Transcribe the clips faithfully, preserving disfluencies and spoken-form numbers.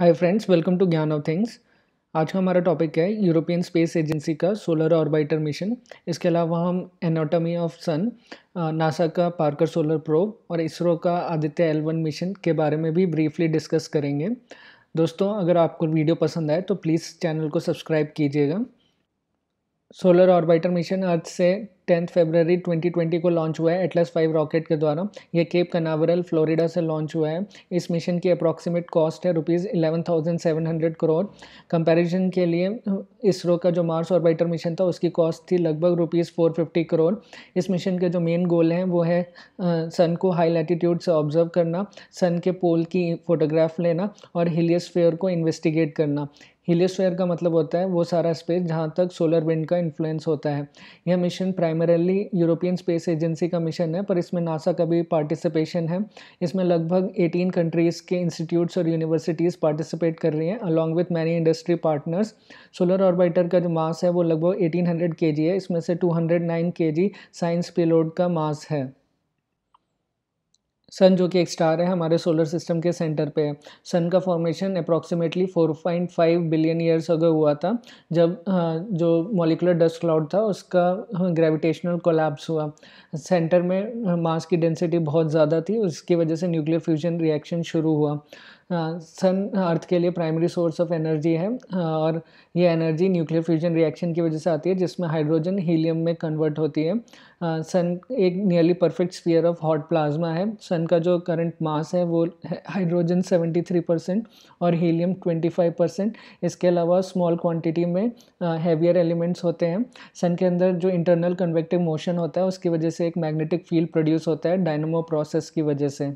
Hi friends, welcome to Gyan of things. आज का हमारा टॉपिक है यूरोपियन स्पेस एजेंसी का सोलर ऑर्बिटर मिशन। इसके अलावा हम एनाटॉमी ऑफ सन, नासा का पार्कर सोलर प्रोब और इसरो का आदित्य एल वन मिशन के बारे में भी ब्रीफली डिस्कस करेंगे। दोस्तों, अगर आपको वीडियो पसंद आए तो प्लीज़ चैनल को सब्सक्राइब कीजिएगा। सोलर ऑर्बिटर मिशन अर्थ से टेंथ फरवरी ट्वेंटी ट्वेंटी को लॉन्च हुआ है एटलस फाइव रॉकेट के द्वारा। ये केप कनावरल फ्लोरिडा से लॉन्च हुआ है। इस मिशन की अप्रॉक्सीमेट कॉस्ट है rupees eleven thousand seven hundred crore. Comparison के लिए इसरो का जो मार्स ऑर्बिटर मिशन था उसकी कॉस्ट थी लगभग रुपीज़ फोर फिफ्टी करोड़। इस मिशन के जो मेन गोल हैं वो है सन को हाई लैटिट्यूड से ऑब्जर्व करना, सन के पोल की फोटोग्राफ लेना और हीलियोस्फीयर को इन्वेस्टिगेट करना। हीलियोस्फीयर का मतलब होता है वो सारा स्पेस जहाँ तक सोलर विंड का इन्फ्लुएंस होता है। यह mission primarily European space agency का मिशन है, पर इसमें नासा का भी पार्टिसिपेशन है। इसमें लगभग एटीन कंट्रीज़ के इंस्टीट्यूट्स और यूनिवर्सिटीज़ पार्टिसिपेट कर रही हैं along with many industry partners. Solar orbiter का जो मास है वो लगभग एटीन हंड्रेड केजी है। इसमें से two hundred nine KG science payload का मास है। सन जो कि एक स्टार है हमारे सोलर सिस्टम के सेंटर पे है। सन का formation approximately four point five billion years ago हुआ था, जब जो मॉलिकुलर डस्ट क्लाउड था उसका ग्रेविटेशनल कोलैप्स हुआ। सेंटर में मास की डेंसिटी बहुत ज़्यादा थी, उसकी वजह से न्यूक्लियर फ्यूजन रिएक्शन शुरू हुआ। सन अर्थ के लिए प्राइमरी सोर्स ऑफ एनर्जी है और ये एनर्जी न्यूक्लियर फ्यूजन रिएक्शन की वजह से आती है, जिसमें हाइड्रोजन हीलियम में कन्वर्ट होती है। सन एक nearly perfect sphere of hot plasma है। सन का जो करंट मास है वो हाइड्रोजन सेवेंटी थ्री परसेंट और हीलियम ट्वेंटी फाइव परसेंट। इसके अलावा स्मॉल क्वांटिटी में हैवियर एलिमेंट्स होते हैं। सन के अंदर जो इंटरनल कन्वेक्टिव मोशन होता है उसकी वजह से एक मैग्नेटिक फील्ड प्रोड्यूस होता है डायनामो प्रोसेस की वजह से।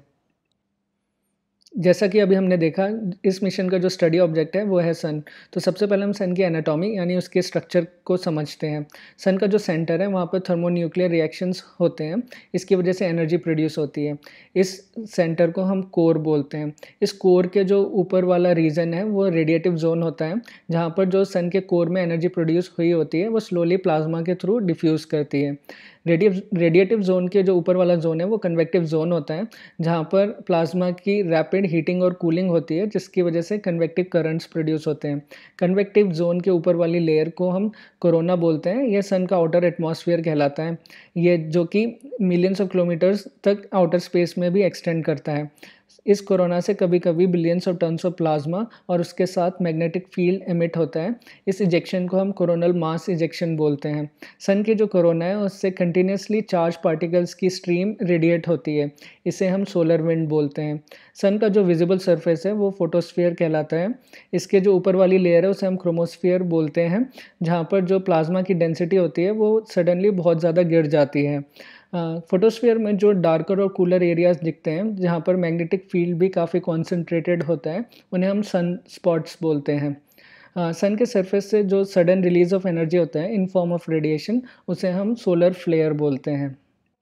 जैसा कि अभी हमने देखा, इस मिशन का जो स्टडी ऑब्जेक्ट है वो है सन। तो सबसे पहले हम सन की एनाटॉमी यानी उसके स्ट्रक्चर को समझते हैं। सन का जो सेंटर है वहाँ पर थर्मोन्यूक्लियर रिएक्शंस होते हैं, इसकी वजह से एनर्जी प्रोड्यूस होती है। इस सेंटर को हम कोर बोलते हैं। इस कोर के जो ऊपर वाला रीजन है वो रेडिएटिव जोन होता है, जहाँ पर जो सन के कोर में एनर्जी प्रोड्यूस हुई होती है वो स्लोली प्लाज्मा के थ्रू डिफ्यूज़ करती है। रेडिएटिव रेडिएटिव जोन के जो ऊपर वाला जोन है वो कन्वेक्टिव जोन होता है, जहाँ पर प्लाज्मा की रैपिड हीटिंग और कूलिंग होती है, जिसकी वजह से कन्वेक्टिव करंट्स प्रोड्यूस होते हैं। कन्वेक्टिव जोन के ऊपर वाली लेयर को हम कोरोना बोलते हैं। यह सन का आउटर एटमॉस्फेयर कहलाता है, ये जो कि मिलियंस ऑफ किलोमीटर्स तक आउटर स्पेस में भी एक्सटेंड करता है। इस कोरोना से कभी कभी billions of tons of plasma और उसके साथ मैग्नेटिक फील्ड एमिट होता है। इस इजेक्शन को हम कोरोनल मास इजेक्शन बोलते हैं। सन की जो कोरोना है उससे कंटिन्यूसली चार्ज पार्टिकल्स की स्ट्रीम रेडिएट होती है, इसे हम सोलर विंड बोलते हैं। सन का जो विजिबल सरफेस है वो फोटोस्फीयर कहलाता है। इसके जो ऊपर वाली लेयर है उसे हम क्रोमोस्फीयर बोलते हैं, जहाँ पर जो प्लाज्मा की डेंसिटी होती है वो सडनली बहुत ज़्यादा गिर जाती है। फोटोस्फीयर में जो डार्कर और कूलर एरियाज दिखते हैं, जहाँ पर मैग्नेटिक फील्ड भी काफ़ी कॉन्सेंट्रेटेड होता है, उन्हें हम सन स्पॉट्स बोलते हैं। सन के सरफेस से जो सडन रिलीज ऑफ एनर्जी होता है इन फॉर्म ऑफ रेडिएशन, उसे हम सोलर फ्लेयर बोलते हैं।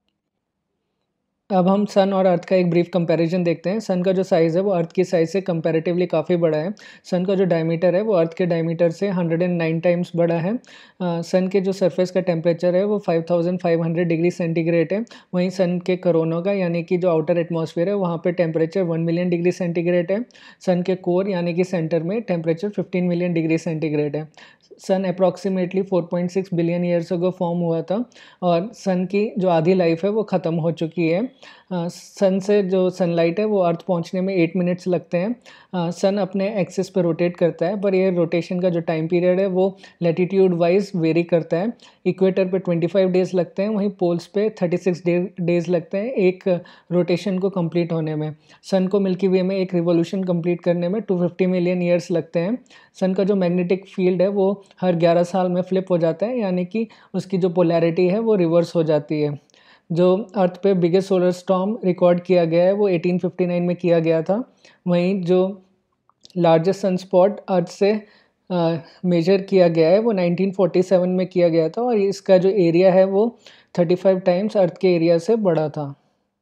अब हम सन और अर्थ का एक ब्रीफ कंपैरिजन देखते हैं। सन का जो साइज़ है वो अर्थ की साइज़ से कंपैरेटिवली काफ़ी बड़ा है। सन का जो डायमीटर है वो अर्थ के डायमीटर से वन हंड्रेड नाइन टाइम्स बड़ा है। सन के जो सरफेस का टेम्परेचर है वो five thousand five hundred degree centigrade है। वहीं सन के कोरोना का यानी कि जो आउटर एटमॉस्फेयर है वहाँ पे temperature one million degree centigrade है। सन के कोर यानी कि सेंटर में temperature fifteen million degree centigrade है। Sun approximately four point six billion years ago form हुआ था और सन की जो आधी लाइफ है वो ख़त्म हो चुकी है। सन से जो सनलाइट है वो अर्थ पहुंचने में एट मिनट्स लगते हैं। सन अपने एक्सिस पर रोटेट करता है, पर ये रोटेशन का जो टाइम पीरियड है वो लैटिट्यूड वाइज वेरी करता है। इक्वेटर पे ट्वेंटी फाइव डेज लगते हैं, वहीं पोल्स पे थर्टी सिक्स डेज लगते हैं एक रोटेशन को कंप्लीट होने में। सन को मिल्की वे में एक रिवोल्यूशन कंप्लीट करने में टू फिफ्टी मिलियन ईयर्स लगते हैं। सन का जो मैग्नेटिक फील्ड है वो हर ग्यारह साल में फ्लिप हो जाता है, यानी कि उसकी जो पोलैरिटी है वो रिवर्स हो जाती है। जो अर्थ पे बिगेस्ट सोलर स्टॉर्म रिकॉर्ड किया गया है वो एटीन फिफ्टी नाइन में किया गया था। वहीं जो लार्जेस्ट सनस्पॉट अर्थ से मेजर किया गया है वो नाइनटीन फोर्टी सेवन में किया गया था और इसका जो एरिया है वो थर्टी फाइव टाइम्स अर्थ के एरिया से बड़ा था।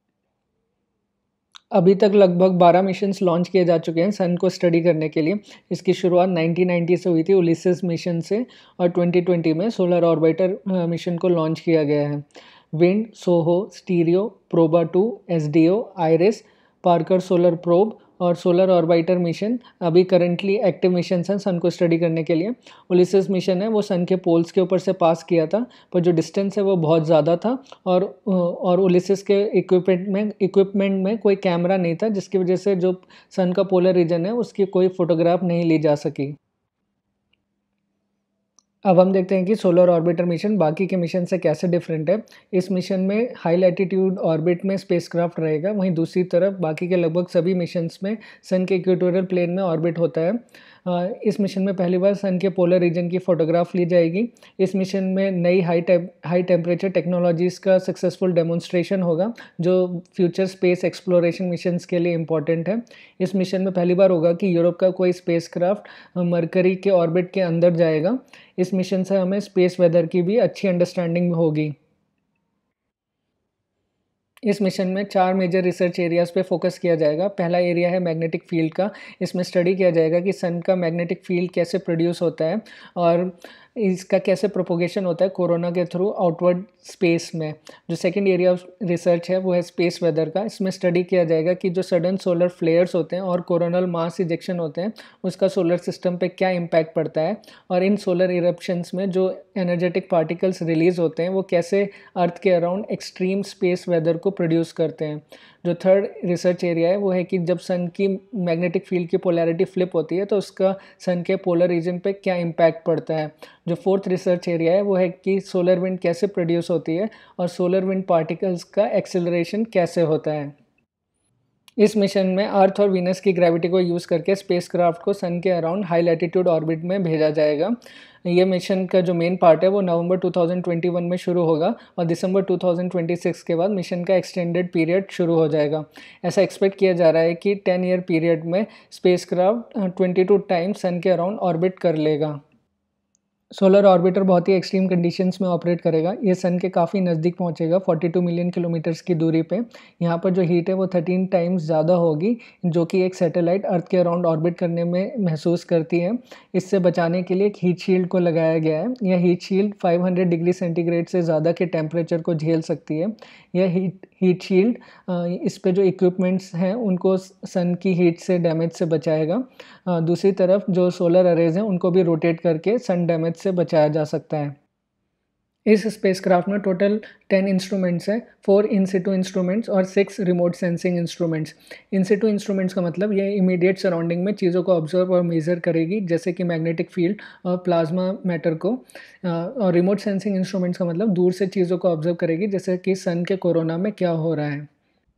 अभी तक लगभग बारह मिशंस लॉन्च किए जा चुके हैं सन को स्टडी करने के लिए। इसकी शुरुआत नाइनटीन नाइंटी से हुई थी उलिसेस मिशन से, और ट्वेंटी ट्वेंटी में सोलर ऑर्बिटर मिशन को लॉन्च किया गया है। Wind, SOHO, STEREO, Proba two, S D O, IRIS, Parker solar probe और सोलर ऑर्बिटर मिशन अभी करंटली एक्टिव मिशन हैं सन को स्टडी करने के लिए। उलिसेस मिशन है वो सन के पोल्स के ऊपर से पास किया था, पर जो डिस्टेंस है वो बहुत ज़्यादा था और और उलिसेस के इक्विपमेंट में इक्विपमेंट में कोई कैमरा नहीं था, जिसकी वजह से जो सन का पोलर रीजन है उसकी कोई फोटोग्राफ नहीं ली जा सकी। अब हम देखते हैं कि सोलर ऑर्बिटर मिशन बाकी के मिशन से कैसे डिफरेंट है। इस मिशन में हाई लैटिट्यूड ऑर्बिट में स्पेसक्राफ्ट रहेगा, वहीं दूसरी तरफ बाकी के लगभग सभी मिशंस में सन के इक्वेटोरियल प्लेन में ऑर्बिट होता है। इस मिशन में पहली बार सन के पोलर रीजन की फ़ोटोग्राफ ली जाएगी। इस मिशन में नई high tape high temperature technologies का सक्सेसफुल डेमोन्स्ट्रेशन होगा, जो फ्यूचर स्पेस एक्सप्लोरेशन मिशंस के लिए इम्पॉर्टेंट है। इस मिशन में पहली बार होगा कि यूरोप का कोई स्पेसक्राफ्ट मरकरी के ऑर्बिट के अंदर जाएगा। इस मिशन से हमें स्पेस वेदर की भी अच्छी अंडरस्टैंडिंग होगी। इस मिशन में चार मेजर रिसर्च एरियाज़ पे फोकस किया जाएगा। पहला एरिया है मैग्नेटिक फील्ड का। इसमें स्टडी किया जाएगा कि सन का मैग्नेटिक फील्ड कैसे प्रोड्यूस होता है और इसका कैसे प्रोपोगेशन होता है कोरोना के थ्रू आउटवर्ड स्पेस में। जो सेकंड एरिया ऑफ रिसर्च है वो है स्पेस वेदर का। इसमें स्टडी किया जाएगा कि जो सडन सोलर फ्लेयर्स होते हैं और कोरोनल मास इजेक्शन होते हैं उसका सोलर सिस्टम पे क्या इम्पैक्ट पड़ता है, और इन सोलर इरप्शंस में जो एनर्जेटिक पार्टिकल्स रिलीज होते हैं वो कैसे अर्थ के अराउंड एक्सट्रीम स्पेस वेदर को प्रोड्यूस करते हैं। जो थर्ड रिसर्च एरिया है वो है कि जब सन की मैग्नेटिक फील्ड की पोलैरिटी फ्लिप होती है तो उसका सन के पोलर रीजन पे क्या इम्पैक्ट पड़ता है। जो फोर्थ रिसर्च एरिया है वो है कि सोलर विंड कैसे प्रोड्यूस होती है और सोलर विंड पार्टिकल्स का एक्सेलरेशन कैसे होता है। इस मिशन में अर्थ और वीनस की ग्रेविटी को यूज़ करके स्पेसक्राफ्ट को सन के अराउंड हाई लैटिट्यूड ऑर्बिट में भेजा जाएगा। ये मिशन का जो मेन पार्ट है वो November two thousand twenty one में शुरू होगा और December two thousand twenty six के बाद मिशन का एक्सटेंडेड पीरियड शुरू हो जाएगा। ऐसा एक्सपेक्ट किया जा रहा है कि टेन ईयर पीरियड में spacecraft twenty two times sun के अराउंड ऑर्बिट कर लेगा। सोलर ऑर्बिटर बहुत ही एक्सट्रीम कंडीशंस में ऑपरेट करेगा। ये सन के काफ़ी नज़दीक पहुंचेगा बयालीस मिलियन किलोमीटर्स की दूरी पे। यहाँ पर जो हीट है वो थर्टीन टाइम्स ज़्यादा होगी, जो कि एक सैटेलाइट अर्थ के अराउंड ऑर्बिट करने में महसूस करती है। इससे बचाने के लिए एक हीट शील्ड को लगाया गया है। यह heat shield five hundred degree centigrade से ज़्यादा के टेम्परेचर को झेल सकती है। यह हीट हीट शील्ड इस पे जो इक्विपमेंट्स हैं उनको सन की हीट से डैमेज से बचाएगा। दूसरी तरफ जो सोलर अरेज हैं उनको भी रोटेट करके सन डैमेज से बचाया जा सकता है। इस स्पेसक्राफ्ट में टोटल टेन इंस्ट्रूमेंट्स हैं, फोर इन सिटू इंस्ट्रूमेंट्स और six remote sensing instruments. In situ instruments का मतलब ये इमीडिएट सराउंडिंग में चीज़ों को ऑब्जर्व और मेजर करेगी, जैसे कि मैग्नेटिक फील्ड और प्लाज्मा मैटर को। और रिमोट सेंसिंग इंस्ट्रूमेंट्स का मतलब दूर से चीज़ों को ऑब्जर्व करेगी, जैसे कि सन के कोरोना में क्या हो रहा है।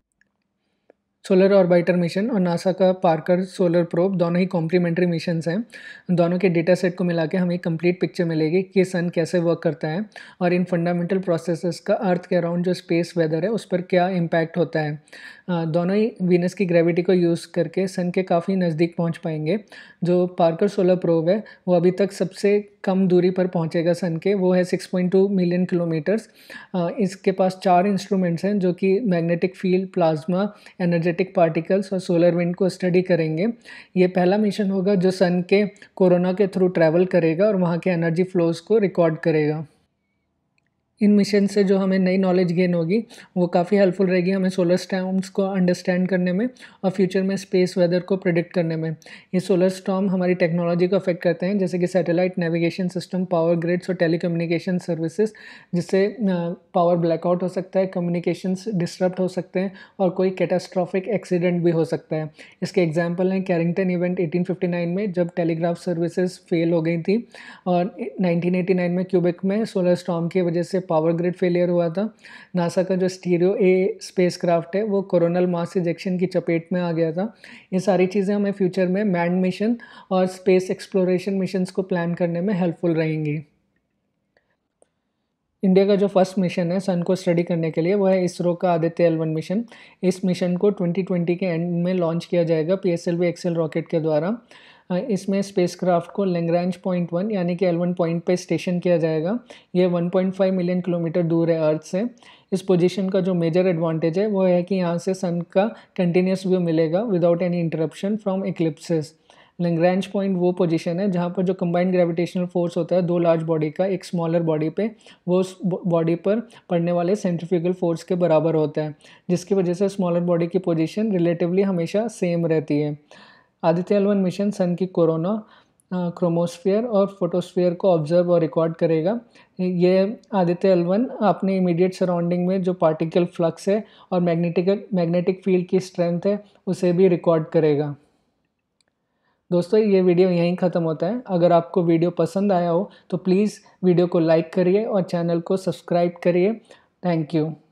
सोलर ऑर्बिटर मिशन और नासा का पार्कर सोलर प्रोब दोनों ही कॉम्प्लीमेंट्री मिशंस हैं। दोनों के डेटा सेट को मिला के हमें एक कंप्लीट पिक्चर मिलेगी कि सन कैसे वर्क करता है और इन फंडामेंटल प्रोसेसेस का अर्थ के अराउंड जो स्पेस वेदर है उस पर क्या इम्पैक्ट होता है। दोनों ही वीनस की ग्रेविटी को यूज़ करके सन के काफ़ी नज़दीक पहुंच पाएंगे। जो पार्कर सोलर प्रोब है वो अभी तक सबसे कम दूरी पर पहुंचेगा सन के, वो है six point two million kilometres. इसके पास चार इंस्ट्रूमेंट्स हैं जो कि magnetic field, plasma, energetic particles और सोलर विंड को स्टडी करेंगे। ये पहला मिशन होगा जो सन के कोरोना के थ्रू ट्रैवल करेगा और वहाँ के एनर्जी फ्लोज को रिकॉर्ड करेगा। इन मिशन से जो हमें नई नॉलेज गेन होगी वो काफ़ी हेल्पफुल रहेगी हमें सोलर स्टॉर्म्स को अंडरस्टैंड करने में और फ्यूचर में स्पेस वेदर को प्रेडिक्ट करने में। ये सोलर स्टॉर्म हमारी टेक्नोलॉजी को अफेक्ट करते हैं, जैसे कि satellite navigation system, power grids और टेलीकम्युनिकेशन सर्विसेज, जिससे पावर ब्लैकआउट हो सकता है, कम्युनिकेशंस डिस्टर्ब हो सकते हैं और कोई कैटास्ट्रॉफिक एक्सीडेंट भी हो सकता है। इसके एग्जाम्पल हैं Carrington event eighteen fifty nine में जब टेलीग्राफ सर्विसेज फेल हो गई थी, और नाइनटीन एटी नाइन में क्यूबेक में सोलर स्टॉर्म की वजह से पावर ग्रिड फेलियर हुआ था। नासा का जो स्टीरियो ए स्पेसक्राफ्ट है वो कोरोनल मास इजेक्शन की चपेट में आ गया था। ये सारी चीज़ें हमें फ्यूचर में मैन्ड मिशन और स्पेस एक्सप्लोरेशन मिशंस को प्लान करने में हेल्पफुल रहेंगी। इंडिया का जो फर्स्ट मिशन है सन को स्टडी करने के लिए वो है इसरो का आदित्य एल वन मिशन। इस मिशन को ट्वेंटी ट्वेंटी के एंड में लॉन्च किया जाएगा P S L V XL rocket के द्वारा। इसमें स्पेसक्राफ्ट को लैग्रैंज पॉइंट वन यानी कि एल वन पॉइंट पे स्टेशन किया जाएगा। ये one point five million kilometre दूर है अर्थ से। इस पोजीशन का जो मेजर एडवांटेज है वो है कि यहाँ से सन का कंटिन्यूस व्यू मिलेगा without any interruption from eclipses. Lagrange point वो पोजीशन है जहाँ पर जो कंबाइंड ग्रेविटेशनल फोर्स होता है दो लार्ज बॉडी का एक स्मॉलर बॉडी पे, वो उस बॉडी पर पड़ने वाले सेंट्रीफ्यूगल फोर्स के बराबर होता है, जिसकी वजह से स्मॉलर बॉडी की पोजीशन रिलेटिवली हमेशा सेम रहती है। Aditya L one mission sun की कोरोना, क्रोमोस्फीयर और फोटोस्फीयर को ऑब्जर्व और रिकॉर्ड करेगा। ये आदित्य एल वन अपने इमीडिएट सराउंडिंग में जो पार्टिकल फ्लक्स है और मैग्नेटिक मैग्नेटिक फील्ड की स्ट्रेंथ है उसे भी रिकॉर्ड करेगा। दोस्तों ये वीडियो यहीं ख़त्म होता है। अगर आपको वीडियो पसंद आया हो तो प्लीज़ वीडियो को लाइक करिए और चैनल को सब्सक्राइब करिए। Thank you.